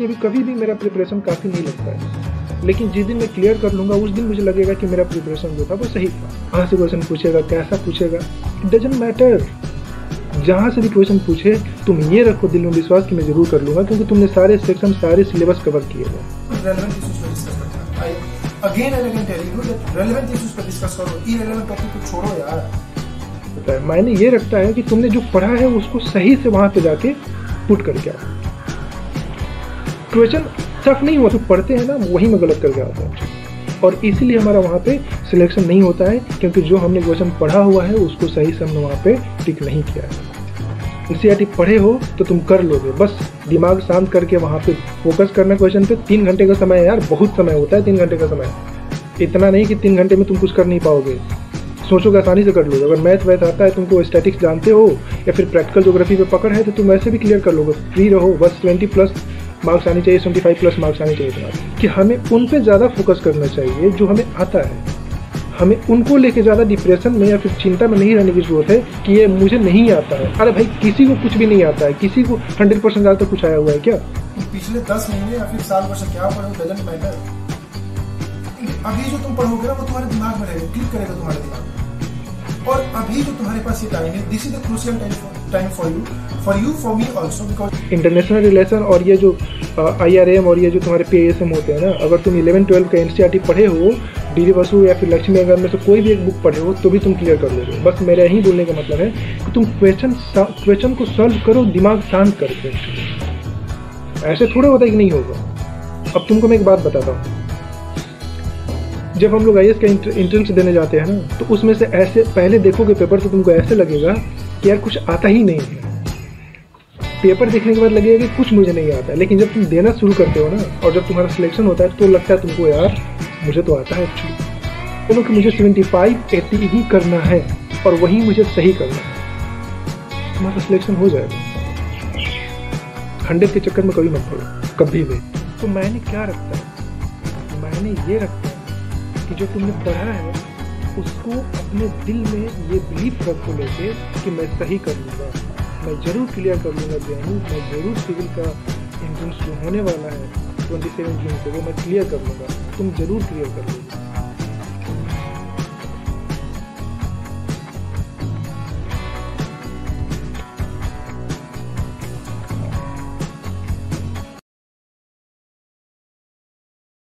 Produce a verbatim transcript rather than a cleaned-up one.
भी कभी भी मेरा प्रिपरेशन काफ़ी नहीं लगता है, लेकिन जिस दिन मैं क्लियर कर लूँगा उस दिन मुझे लगेगा कि मेरा प्रिपरेशन जो था वो सही था। कहाँ से क्वेश्चन पूछेगा, कैसा पूछेगा, इट डजंट मैटर। जहाँ से भी क्वेश्चन पूछे तुम ये रखो दिल में विश्वास कि मैं जरूर कर लूँगा, क्योंकि तुमने सारे सेक्शन सारे सिलेबस कवर किए हुए। Again I can tell you that relevant issues पर डिस्कस करो, इररिलेवेंट टॉपिक को छोड़ो यार। पता है मायने ये रखता है कि तुमने जो पढ़ा है उसको सही से वहां पे जाके पुट करके आओ। क्वेश्चन टफ नहीं हुआ तो पढ़ते हैं ना, वही में गलत करके आता है, और इसीलिए हमारा वहाँ पे सिलेक्शन नहीं होता है, क्योंकि जो हमने क्वेश्चन पढ़ा हुआ है उसको सही से हमने वहाँ पे टिक नहीं किया है। एनसीईआरटी पढ़े हो तो तुम कर लोगे, बस दिमाग शांत करके वहाँ पे फोकस करना क्वेश्चन पे। तीन घंटे का समय है यार, बहुत समय होता है तीन घंटे का समय, इतना नहीं कि तीन घंटे में तुम कुछ कर नहीं पाओगे। सोचोगे आसानी से कर लोगे। अगर मैथ वैथ आता है, तुमको स्टैटिक्स जानते हो या फिर प्रैक्टिकल ज्योग्राफी पे पकड़ है तो तुम वैसे भी क्लियर कर लोगे। फ्री रहो, बस ट्वेंटी प्लस मार्क्स आनी चाहिए, ट्वेंटी फाइव प्लस मार्क्स आनी चाहिए तुम्हारे। कि हमें उन पे ज़्यादा फोकस करना चाहिए जो हमें आता है, हमें उनको लेके ज़्यादा डिप्रेशन में या फिर चिंता में नहीं रहने की जरूरत है कि ये मुझे नहीं आता है। अरे भाई किसी को कुछ भी नहीं आता है, किसी को हंड्रेड परसेंट ज़्यादा कुछ आया हुआ है क्या? पिछले दस महीने या फिर साल भर से क्या पढ़ो डजंट मैटर। अभी जो तुम पढ़ोगे ना वो तुम्हारे दिमाग में रहेगा, क्लिक करेगा तुम्हारे दिमाग में। और अभी जो तुम्हारे पास ये टाइम है, this is the crucial time for you for you for me also, because international relation और ये जो आई आर एम और ये जो तुम्हारे पी एस एम होते हैं ना, अगर तुम इलेवन ट्वेल्व का एनसीईआरटी पढ़े हो, डी डी बसु या फिर लक्ष्मी अगर में से कोई भी एक बुक पढ़े हो तो भी तुम क्लियर कर लोगे। बस मेरा यही बोलने का मतलब है कि तुम क्वेश्चन क्वेश्चन को सॉल्व करो दिमाग शांत करके। ऐसे थोड़ा होता है कि नहीं होगा। अब तुमको मैं एक बात बताता हूँ, जब हम लोग आई ए एस का एंट्रेंस देने जाते हैं ना, तो उसमें से ऐसे पहले देखोगे पेपर तो तुमको ऐसे लगेगा कि यार कुछ आता ही नहीं है। पेपर देखने के बाद लगेगा कि कुछ मुझे नहीं आता है, लेकिन जब तुम देना शुरू करते हो ना और जब तुम्हारा सिलेक्शन होता है तो लगता है तुमको यार मुझे तो आता है एक्चुअली। बोलो कि मुझे सेवेंटी फाइव एट्टी ही करना है और वही मुझे सही करना है, तुम्हारा सिलेक्शन हो जाएगा। हंड्रेड के चक्कर में कभी मत पड़ो, कभी भी। तो मैंने क्या रखता है, मैंने ये रखता है कि जो तुमने पढ़ा है उसको अपने दिल में ये बिलीफ रखो लेके कि मैं सही कर लूँगा, मैं ज़रूर क्लियर कर लूँगा जेएनयू, मैं ज़रूर सिविल का एंट्रेंस जो होने वाला है ट्वेंटी सेवन जून को वो मैं क्लियर कर लूँगा। तुम ज़रूर क्लियर कर लूँगा।